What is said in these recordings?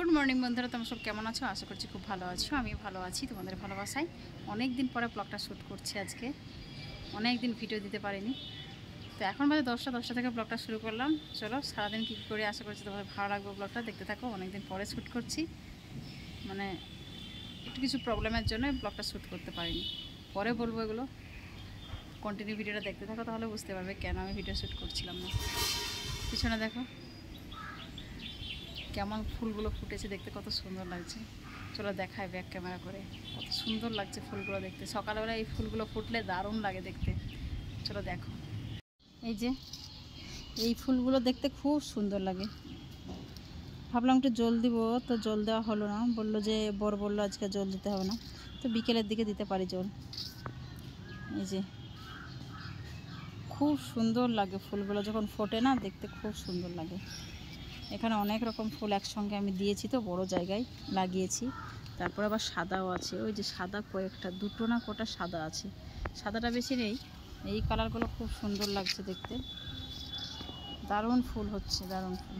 Good morning বন্ধুরা, তোমরা সব কেমন আছো? আশা করছি খুব ভালো আছো। আমি ভালো আছি তোমাদের ভালোবাসায়। অনেক দিন পরে ব্লগটা শ্যুট করছি আজকে, অনেক দিন ভিডিও দিতে পারিনি। তো এখন বাজে 10টা থেকে ব্লগটা শুরু করলাম। চলো সারাদিন কী করে, আশা করছি তোমাদের ভালো লাগবে। ব্লগটা দেখতে থাকো। অনেক দিন পরে শ্যুট করছি, মানে একটু কিছু প্রবলেমের জন্য ব্লগটা শ্যুট করতে পারিনি। পরে বলবো এগুলো, কন্টিনিউ ভিডিওটা দেখতে থাকো, তাহলে বুঝতে পারবে কেন আমি ভিডিও শ্যুট করছিলাম না। পিছনে দেখো কেমন ফুলগুলো ফুটেছে, দেখতে কত সুন্দর লাগছে। চলো দেখায় ব্যাক ক্যামেরা করে, কত সুন্দর লাগছে ফুলগুলো দেখতে। সকালবেলা এই ফুলগুলো ফুটলে দারুণ লাগে দেখতে। চলো দেখো, এই যে এই ফুলগুলো দেখতে খুব সুন্দর লাগে। ভাবলাম একটু জল দিব, তো জল দেওয়া হলো না। বললো যে বর বললো আজকে জল দিতে হবে না, তো বিকেলের দিকে দিতে পারি জল। এই যে খুব সুন্দর লাগে ফুলগুলো যখন ফোটে না, দেখতে খুব সুন্দর লাগে। এখানে অনেক রকম ফুল একসঙ্গে আমি দিয়েছি, তো বড় জায়গায় লাগিয়েছি। তারপর আবার সাদাও আছে, ওই যে সাদা কয়েকটা, দুটো না কটা সাদা আছে। সাদাটা বেশি নেই। এই কালারগুলো খুব সুন্দর লাগছে দেখতে, দারুণ ফুল হচ্ছে, দারুণ ফুল।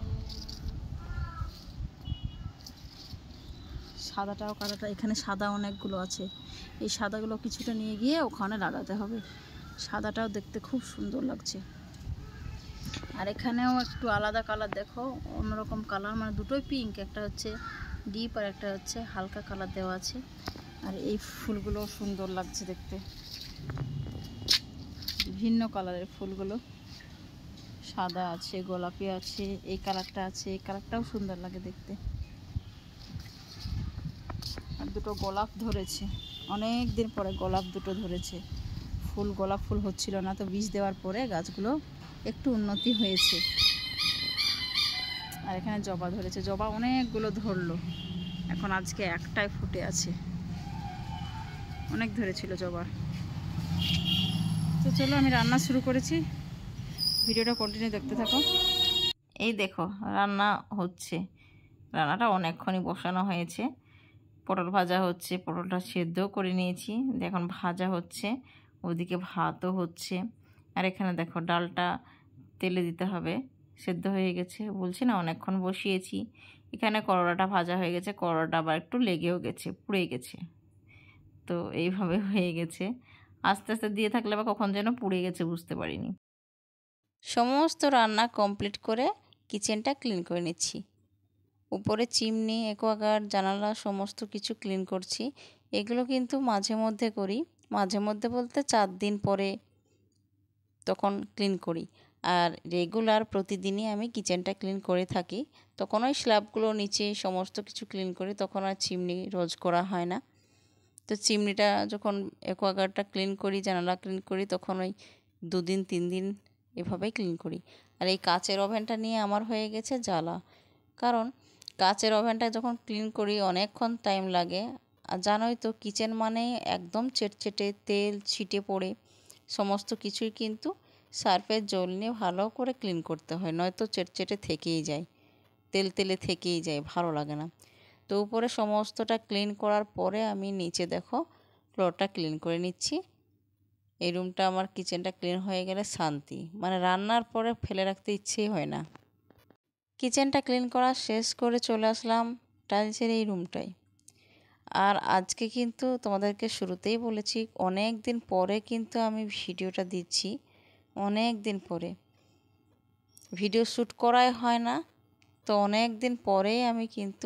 সাদাটাও কালারটা, এখানে সাদা অনেকগুলো আছে। এই সাদাগুলো কিছুটা নিয়ে গিয়ে ওখানে লাগাতে হবে। সাদাটাও দেখতে খুব সুন্দর লাগছে। আর এখানেও একটু আলাদা কালার, দেখো অন্যরকম কালার, মানে দুটোই পিঙ্ক, একটা হচ্ছে ডিপ আর একটা হচ্ছে হালকা কালার দেওয়া আছে। আর এই ফুলগুলো সুন্দর লাগছে দেখতে, বিভিন্ন কালারের ফুলগুলো, সাদা আছে, গোলাপি আছে, এই কালারটা আছে, এই কালারটাও সুন্দর লাগে দেখতে। আর দুটো গোলাপ ধরেছে, অনেক দিন পরে গোলাপ দুটো ধরেছে। ফুল, গোলাপ ফুল হচ্ছিল না, তো বীজ দেওয়ার পরে গাছগুলো একটু উন্নতি হয়েছে। আর এখানে জবা ধরেছে, জবা অনেকগুলো ধরলো। এখন আজকে একটাই ফুটে আছে, অনেক ধরেছিল জবা। তো চলো আমি রান্না শুরু করেছি, ভিডিওটা কন্টিনিউ দেখতে থাকো। এই দেখো রান্না হচ্ছে, রান্নাটা অনেকক্ষণই বসানো হয়েছে। পটল ভাজা হচ্ছে, পটলটা সেদ্ধও করে নিয়েছি, এখন ভাজা হচ্ছে। ওদিকে ভাতও হচ্ছে। আর এখানে দেখো ডালটা তেলে দিতে হবে, সেদ্ধ হয়ে গেছে। বলছি না অনেকক্ষণ বসিয়েছি। এখানে করলাটা ভাজা হয়ে গেছে, করলাটা আবার একটু লেগেও গেছে, পুড়ে গেছে। তো এইভাবে হয়ে গেছে। আস্তে আস্তে দিয়ে থাকলে বা কখন যেন পুড়ে গেছে বুঝতে পারিনি। সমস্ত রান্না কমপ্লিট করে কিচেনটা ক্লিন করে নিচ্ছি। উপরে চিমনি, অ্যাকোয়াগার্ড, জানালা সমস্ত কিছু ক্লিন করছি। এগুলো কিন্তু মাঝে মধ্যে করি, মাঝে মধ্যে বলতে 4 দিন পরে তখন ক্লিন করি। আর রেগুলার প্রতিদিনই আমি কিচেনটা ক্লিন করে থাকি। তখন ওই স্ল্যাবগুলো নিচে সমস্ত কিছু ক্লিন করি, তখন আর চিমনি রোজ করা হয় না। তো চিমনিটা যখন অ্যাকোয়াগার্ডটা ক্লিন করি, জানালা ক্লিন করি, তখন ওই 2 দিন 3 দিন এভাবেই ক্লিন করি। আর এই কাচের ওভেনটা নিয়ে আমার হয়ে গেছে জ্বালা, কারণ কাচের ওভেনটা যখন ক্লিন করি অনেকক্ষণ টাইম লাগে। আর জানোই তো কিচেন মানে একদম চেটচেটে, তেল ছিটে পড়ে সমস্ত কিছুই কিন্তু সার্ফের জল নিয়ে ভালো করে ক্লিন করতে হয়, নয়তো চেটচেটে থেকেই যায়, তেল তেলে থেকেই যায়, ভালো লাগে না। তো উপরে সমস্তটা ক্লিন করার পরে আমি নিচে দেখো ফ্লোরটা ক্লিন করে নিচ্ছি। এই রুমটা আমার, কিচেনটা ক্লিন হয়ে গেলে শান্তি, মানে রান্নার পরে ফেলে রাখতে ইচ্ছেই হয় না। কিচেনটা ক্লিন করা শেষ করে চলে আসলাম টাইলসের এই রুমটায়। আর আজকে কিন্তু তোমাদেরকে শুরুতেই বলেছি, অনেক দিন পরে কিন্তু আমি ভিডিওটা দিচ্ছি, অনেক দিন পরে। ভিডিও শ্যুট করাই হয় না, তো অনেক দিন পরেই আমি কিন্তু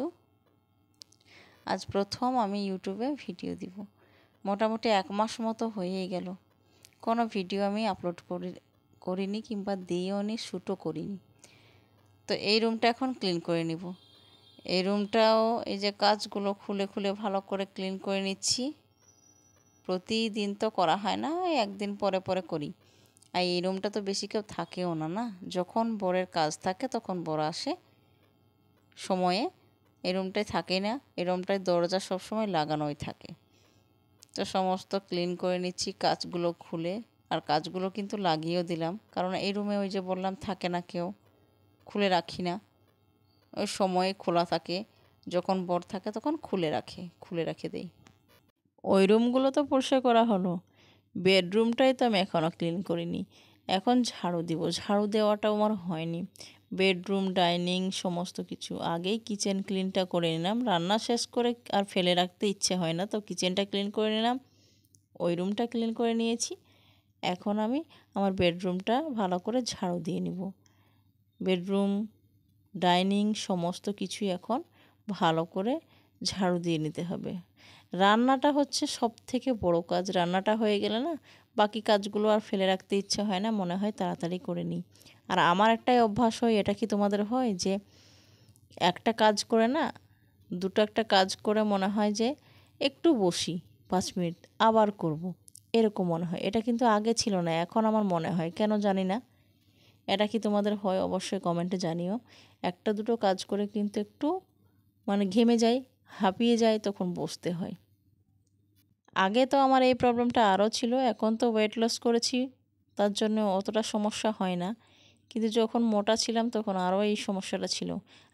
আজ প্রথম আমি ইউটিউবে ভিডিও দিব। মোটামুটি 1 মাস মতো হয়েই গেল কোনো ভিডিও আমি আপলোড করিনি, কিংবা দিইও নি, শ্যুটও করিনি। তো এই রুমটা এখন ক্লিন করে নিব। এই রুমটাও এই যে কাচগুলো খুলে খুলে ভালো করে ক্লিন করে নিচ্ছি। প্রতিদিন তো করা হয় না, ওই 1 দিন পরে পরে করি। আর এই রুমটা তো বেশি কেউ থাকেও না, না যখন বরের কাজ থাকে তখন বর আসে সময়ে, এই রুমটায় থাকে না। এই রুমটায় দরজা সবসময় লাগানোই থাকে। তো সমস্ত ক্লিন করে নিচ্ছি কাচগুলো খুলে। আর কাচগুলো কিন্তু লাগিয়েও দিলাম, কারণ এই রুমে ওই যে বললাম থাকে না কেউ, খুলে রাখি না, ওই সময়ে খোলা থাকে, যখন বর থাকে তখন খুলে রেখে দেই। ওই রুমগুলো তো পরিষ্কার করা হলো, বেডরুমটাই তো আমি এখনও ক্লিন করিনি। এখন ঝাড়ু দিব, ঝাড়ু দেওয়াটাও আমার হয়নি। বেডরুম, ডাইনিং সমস্ত কিছু। আগেই কিচেন ক্লিনটা করে নিলাম, রান্না শেষ করে আর ফেলে রাখতে ইচ্ছে হয় না, তো কিচেনটা ক্লিন করে নিলাম, ওই রুমটা ক্লিন করে নিয়েছি। এখন আমি আমার বেডরুমটা ভালো করে ঝাড়ু দিয়ে নিব। বেডরুম, ডাইনিং সমস্ত কিছুই এখন ভালো করে ঝাড়ু দিয়ে নিতে হবে। রান্নাটা হচ্ছে সব থেকে বড়ো কাজ। রান্নাটা হয়ে গেলে না বাকি কাজগুলো আর ফেলে রাখতে ইচ্ছে হয় না, মনে হয় তাড়াতাড়ি করে নিই। আর আমার একটাই অভ্যাস হয়, এটা কি তোমাদের হয়, যে একটা কাজ করে না একটা কাজ করে মনে হয় যে একটু বসি 5 মিনিট আবার করব, এরকম মনে হয়। এটা কিন্তু আগে ছিল না, এখন আমার মনে হয়, কেন জানি না। এটা কি তোমাদের হয় অবশ্যই কমেন্টে জানিও। একটা দুটো কাজ করে কিন্তু একটু ঘেমে যাই, হাঁপিয়ে যায়, তখন বসতে হয়। আগে তো আমার এই প্রবলেমটা আরও ছিল, এখন তো ওয়েট লস করেছি, তার জন্য অতটা সমস্যা হয় না, কিন্তু যখন মোটা ছিলাম তখন আরও এই সমস্যাটা ছিল।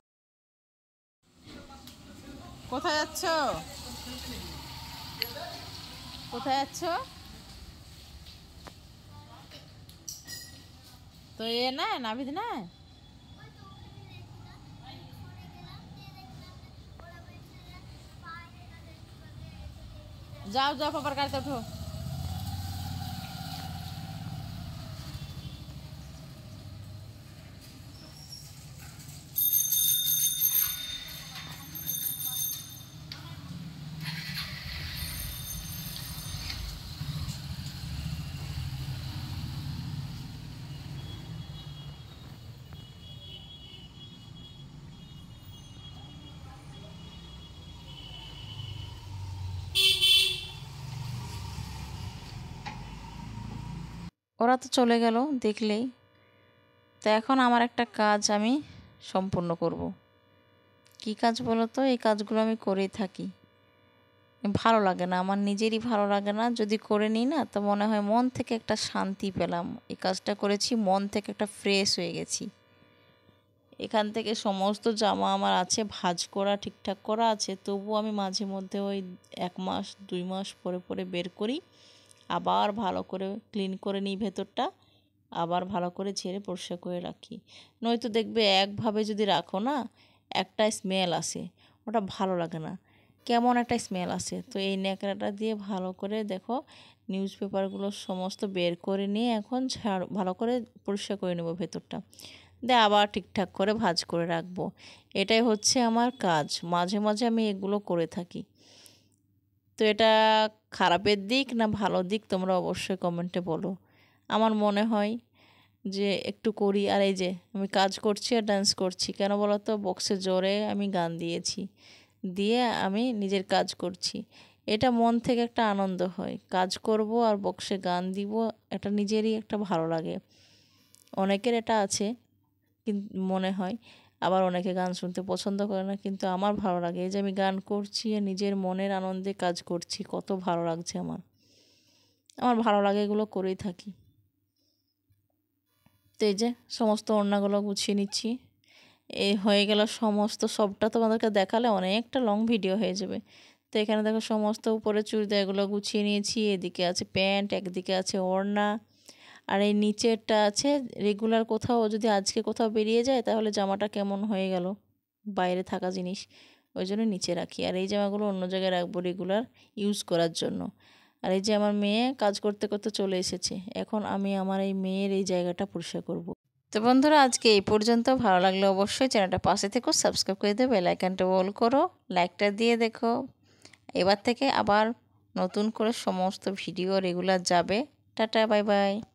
কোথায় যাচ্ছ? কোথায় যাচ্ছ? তো না নাভিদ না, যাও যাও পাপার গাড়িতে ওঠো। ওরা তো চলে গেল দেখলেই। তো এখন আমার একটা কাজ আমি সম্পূর্ণ করব। কি কাজ বলো তো? এই কাজগুলো আমি করেই থাকি, ভালো লাগে না, আমার নিজেরই ভালো লাগে না। যদি করে নিই না তো মনে হয় মন থেকে একটা শান্তি পেলাম, এই কাজটা করেছি, মন থেকে একটা ফ্রেশ হয়ে গেছি। এখান থেকে সমস্ত জামা আমার আছে ভাঁজ করা, ঠিকঠাক করা আছে, তবুও আমি মাঝে মধ্যে ওই 1 মাস 2 মাস পরে পরে বের করি, আবার ভালো করে ক্লিন করে নিই ভেতরটা, আবার ভালো করে ঝেড়ে পরিষ্কার করে রাখি। নয়তো দেখবে একভাবে যদি রাখো না, একটা স্মেল আসে, ওটা ভালো লাগে না, কেমন একটা স্মেল আসে। তো এই ন্যাকড়াটা দিয়ে ভালো করে দেখো নিউজ পেপারগুলো সমস্ত বের করে নিয়ে এখন ভালো করে পরিষ্কার করে নেব ভেতরটা, দিয়ে আবার ঠিকঠাক করে ভাঁজ করে রাখবো। এটাই হচ্ছে আমার কাজ, মাঝে মাঝে আমি এগুলো করে থাকি। তো এটা খারাপের দিক না ভালো দিক তোমরা অবশ্যই কমেন্টে বলো। আমার মনে হয় যে একটু করি। আর এই যে আমি কাজ করছি আর ডান্স করছি, কেন বলো তো? বক্সে জোরে আমি গান দিয়েছি, দিয়ে আমি নিজের কাজ করছি। এটা মন থেকে একটা আনন্দ হয়, কাজ করব আর বক্সে গান দিব, এটা নিজেরই একটা ভালো লাগে। অনেকের এটা আছে কিন্তু মনে হয়, আবার অনেকে গান শুনতে পছন্দ করে না, কিন্তু আমার ভালো লাগে। এই যে আমি গান করছি আর নিজের মনের আনন্দে কাজ করছি, কত ভালো লাগছে আমার। আমার ভালো লাগে, এগুলো করেই থাকি। তো এই যে সমস্ত ওড়নাগুলো গুছিয়ে নিচ্ছি, এই হয়ে গেল সমস্ত। সবটা তোমাদেরকে দেখালে অনেকটা লং ভিডিও হয়ে যাবে। তো এখানে দেখো সমস্ত উপরে চুড়িদার এগুলো গুছিয়ে নিয়েছি, এদিকে আছে প্যান্ট, একদিকে আছে ওড়না, আর এই নিচেরটা আছে রেগুলার। কোথাও যদি আজকে কোথাও বেরিয়ে যায় তাহলে জামাটা কেমন হয়ে গেল, বাইরে থাকা জিনিস, ওই জন্য নিচে রাখি। আর এই জামাগুলো অন্য জায়গায় রাখবো রেগুলার ইউজ করার জন্য। আর এই যে আমার মেয়ে কাজ করতে করতে চলে এসেছে, এখন আমি আমার এই মেয়ের এই জায়গাটা পরিষ্কার করব। তো বন্ধুরা আজকে এই পর্যন্ত। ভালো লাগলে অবশ্যই চ্যানেলটা পাশে থেকো, সাবস্ক্রাইব করে দেবে, বেল আইকনটা অল করো, লাইকটা দিয়ে দেখো। এবার থেকে আবার নতুন করে সমস্ত ভিডিও রেগুলার যাবে। Ta ta, bye by.